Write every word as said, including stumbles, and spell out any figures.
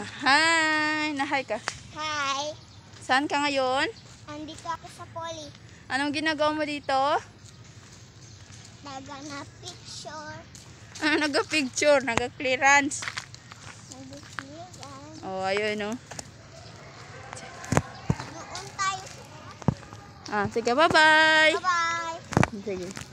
Hi! Na-hi ka. Hi! Saan ka ngayon? Andito ako sa poly. Anong ginagawa mo dito? Nagana picture. Ah, naga-picture, naga-clearance. Nag-clearance. Oh, ayun no. Noon tayo. Ah, sige, bye-bye. Bye-bye! Sige.